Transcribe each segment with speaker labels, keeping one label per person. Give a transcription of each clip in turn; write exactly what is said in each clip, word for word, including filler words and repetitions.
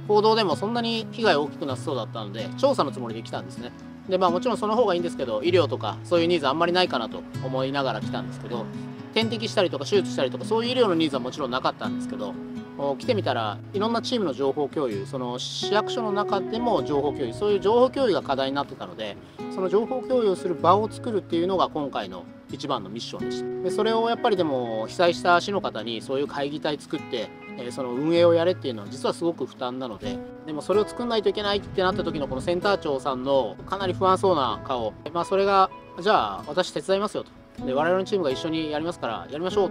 Speaker 1: 報道でもそんなに被害大きくなさそうだったので、調査のつもりで来たんですね。で、まあもちろんその方がいいんですけど、医療とかそういうニーズあんまりないかなと思いながら来たんですけど、点滴したりとか手術したりとかそういう医療のニーズはもちろんなかったんですけど、来てみたらいろんなチームの情報共有、その市役所の中でも情報共有、そういう情報共有が課題になってたので、その情報共有をする場を作るっていうのが今回の一番のミッションでした。でそれをやっぱりでも被災した市の方にそういう会議体作って、えー、その運営をやれっていうのは実はすごく負担なので、でもそれを作んないといけないってなった時のこのセンター長さんのかなり不安そうな顔、まあそれがじゃあ私手伝いますよと、で我々のチームが一緒にやりますからやりましょうって、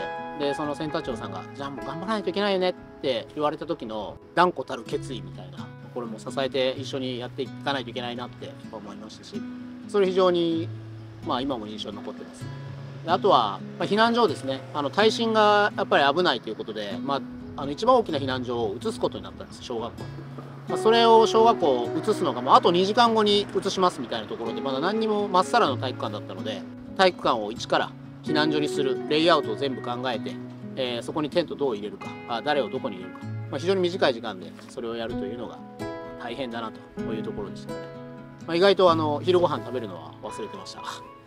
Speaker 1: でそのセンター長さんがじゃあもう頑張らないといけないよねって言われた時の断固たる決意みたいな、これも支えて一緒にやっていかないといけないなって思いましたし、それ非常にまあ今も印象に残ってます。あとは、まあ、避難所ですね。あの耐震がやっぱり危ないということで、まあ、あの一番大きな避難所を移すことになったんです、小学校。まあ、それを小学校移すのが、まあ、あとにじかんごに移しますみたいなところで、まだ何にもまっさらの体育館だったので、体育館を一から避難所にするレイアウトを全部考えて、えー、そこにテントどう入れるか、あ誰をどこに入れるか、まあ、非常に短い時間でそれをやるというのが大変だなというところでしたね。まあ、意外とあの昼ご飯食べるのは忘れてました。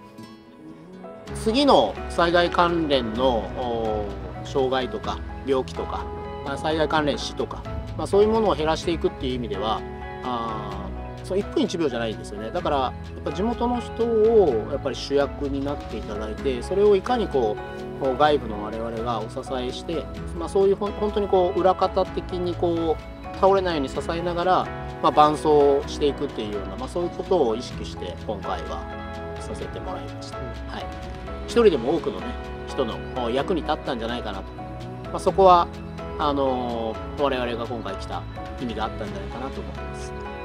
Speaker 1: 次の災害関連の障害とか病気とか災害関連死とか、まあ、そういうものを減らしていくっていう意味ではあそのいっぷんいちびょうじゃないんですよね。だからやっぱ地元の人をやっぱり主役になっていただいて、それをいかにこう外部の我々がお支えして、まあ、そういうほん本当にこう裏方的にこう倒れないように支えながら、まあ、伴走していくっていうような、まあ、そういうことを意識して今回はさせてもらいました。はい、一人でも多くの、ね、人の役に立ったんじゃないかなと、まあ、そこはあのー、我々が今回来た意味があったんじゃないかなと思います。